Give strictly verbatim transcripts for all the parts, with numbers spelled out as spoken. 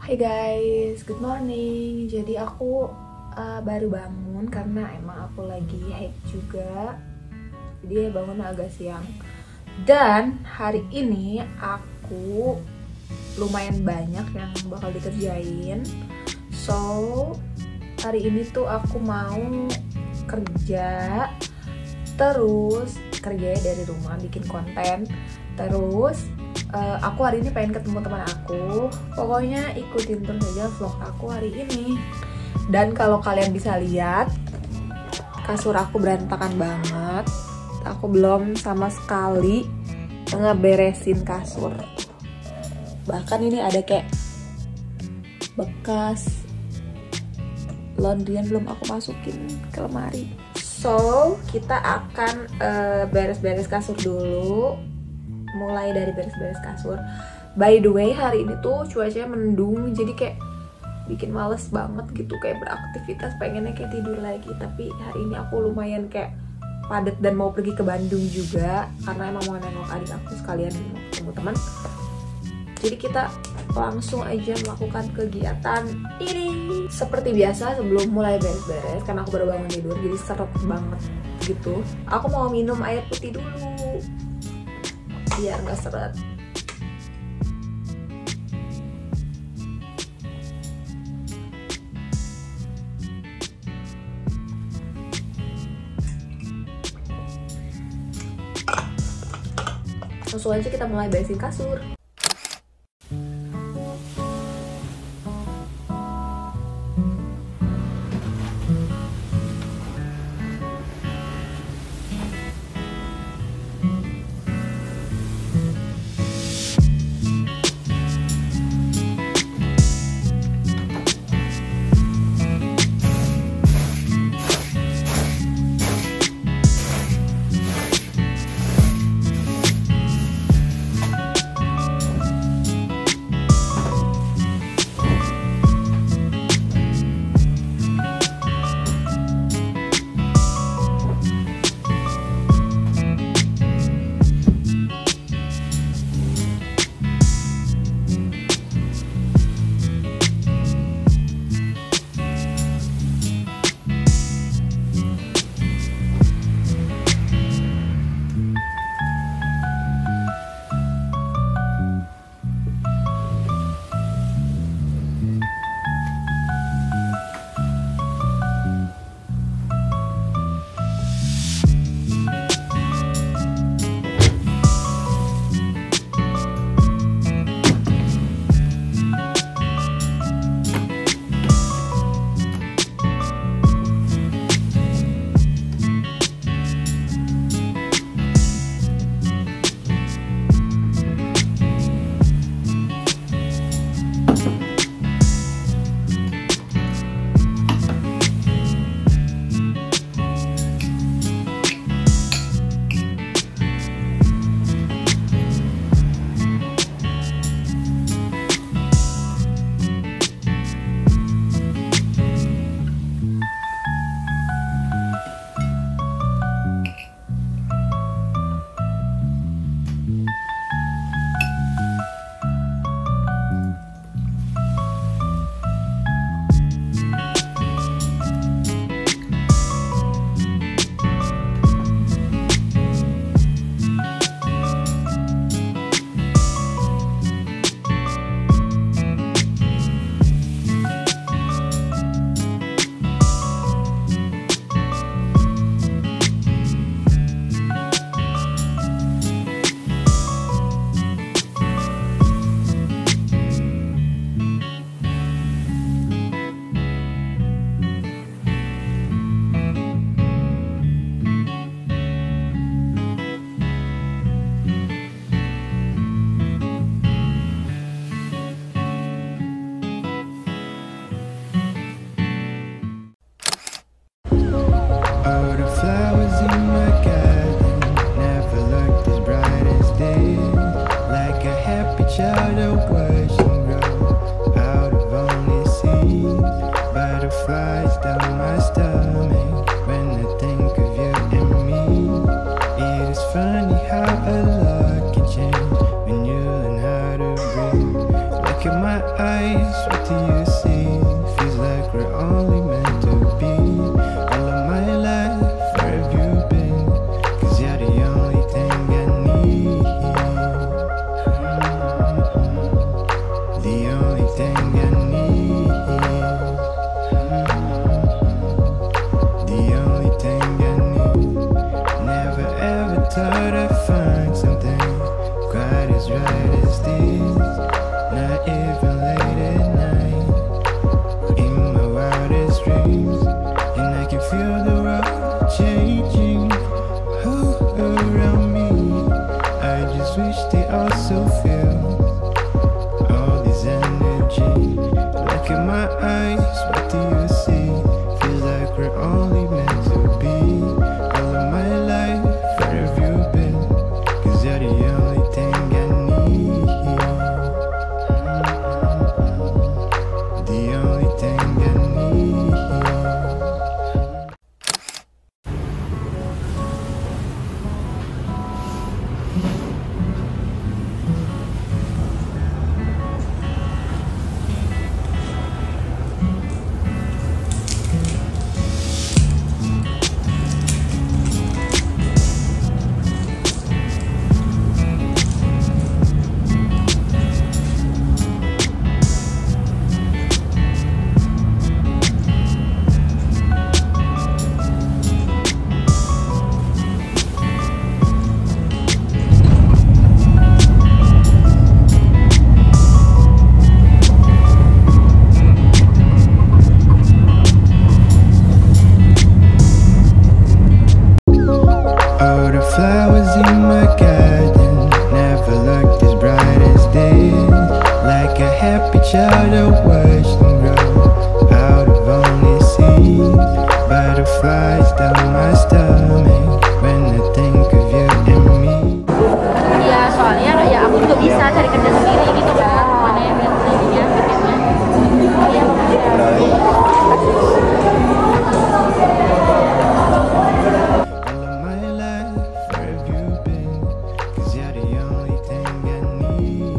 Hai guys, good morning. Jadi aku uh, baru bangun karena emang aku lagi haid juga. Jadi bangun agak siang. Dan hari ini aku lumayan banyak yang bakal dikerjain. So hari ini tuh aku mau kerja, terus kerjanya dari rumah, bikin konten. Terus Uh, aku hari ini pengen ketemu teman aku. Pokoknya ikutin terus aja vlog aku hari ini. Dan kalau kalian bisa lihat, kasur aku berantakan banget. Aku belum sama sekali ngeberesin kasur. Bahkan ini ada kayak bekas laundryan belum aku masukin ke lemari. So kita akan beres-beres uh, kasur dulu. Mulai dari beres-beres kasur. By the way, hari ini tuh cuacanya mendung, jadi kayak bikin males banget gitu, kayak beraktivitas, pengennya kayak tidur lagi. Tapi hari ini aku lumayan kayak padat dan mau pergi ke Bandung juga, karena emang mau nengok adik aku sekalian mau ketemu teman. Jadi kita langsung aja melakukan kegiatan ini. Seperti biasa sebelum mulai beres-beres, karena aku baru bangun tidur, jadi seret banget gitu. Aku mau minum air putih dulu biar nggak seret. Langsung aja kita mulai beresin kasur. my eyes, what do you see? Feels like we're only meant to be. All of my life, where have you been? Cause you're the only thing I need. The only thing I need. The only thing I need. Never ever thought I'd find something quite as right as this. Not even late at night, in my wildest dreams. And I can feel the world changing all around me. I just wish they also feel all this energy. Look in my eyes, what do you see? Feels like we're only meant to be. All of my life, where have you been? Cause you're the only thing I need. The only thing I need. All the flowers in my garden never looked as bright as this. Like a happy child I watched them grow out of only seeds. Butterflies down my stomach when I think of you and me. Ya soalnya ya aku juga bisa cari kerja sendiri gitu kan, mana yang lihat sendirinya pikirnya. Iya. All of my life, where have you been? Cause you're the only thing I need.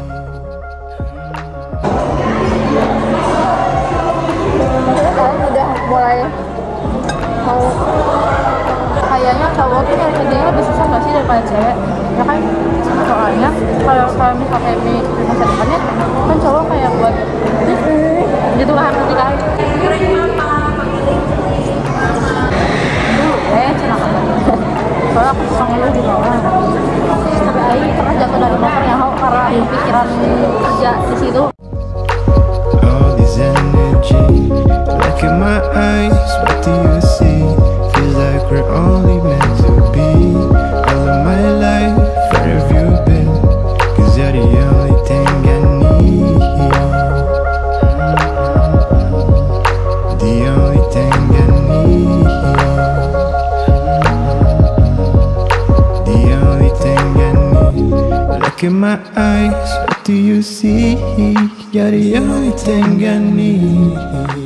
Sekarang udah mulai mau kayaknya cowok tuh nyari kerjanya lebih susah nggak sih daripada cewek ya kan, soalnya kalau kalau misalnya di masa depannya kan cowok kayak buat gitu lah nanti kan dulu eh celaka soalnya aku suka ngeluh di bawah tapi Aing pernah jatuh dari motor yang karena Aing pikiran kerja di situ. All this energy, look in my eyes, what do you see? Feels like we're only meant to be. All of my life, where have you been? Cause you're the only thing I need. The only thing I need. The only thing I need. Look in my eyes, what do you see? You're the only thing I need.